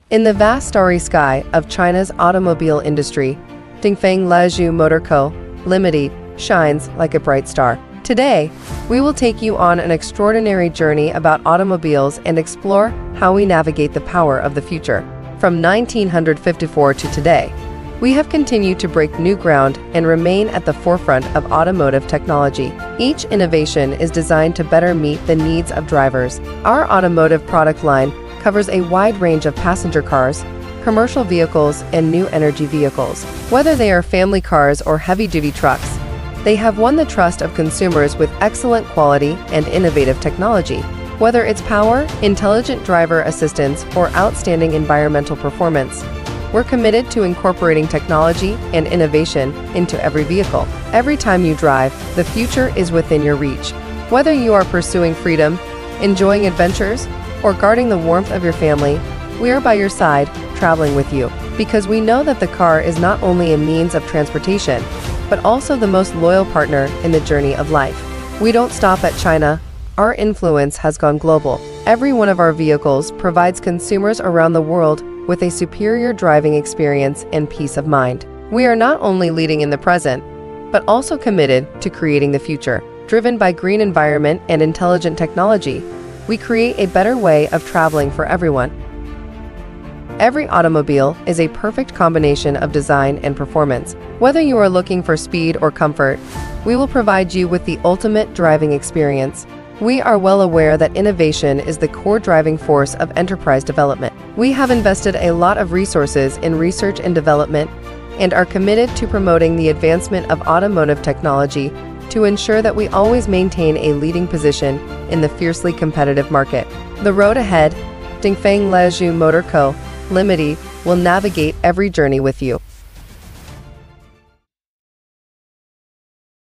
In the vast starry sky of China's automobile industry, Dongfeng Liuzhou Motor Co., Limited, shines like a bright star. Today, we will take you on an extraordinary journey about automobiles and explore how we navigate the power of the future. From 1954 to today, we have continued to break new ground and remain at the forefront of automotive technology. Each innovation is designed to better meet the needs of drivers. Our automotive product line covers a wide range of passenger cars, commercial vehicles, and new energy vehicles. Whether they are family cars or heavy-duty trucks, they have won the trust of consumers with excellent quality and innovative technology. Whether it's power, intelligent driver assistance, or outstanding environmental performance, we're committed to incorporating technology and innovation into every vehicle. Every time you drive, the future is within your reach. Whether you are pursuing freedom, enjoying adventures, or guarding the warmth of your family, we are by your side, traveling with you. Because we know that the car is not only a means of transportation, but also the most loyal partner in the journey of life. We don't stop at China. Our influence has gone global. Every one of our vehicles provides consumers around the world with a superior driving experience and peace of mind. We are not only leading in the present, but also committed to creating the future. Driven by green environment and intelligent technology, we create a better way of traveling for everyone. Every automobile is a perfect combination of design and performance. Whether you are looking for speed or comfort, we will provide you with the ultimate driving experience. We are well aware that innovation is the core driving force of enterprise development. We have invested a lot of resources in research and development and are committed to promoting the advancement of automotive technology to ensure that we always maintain a leading position in the fiercely competitive market. The road ahead, Dongfeng Liuzhou Motor Co., Limited, will navigate every journey with you.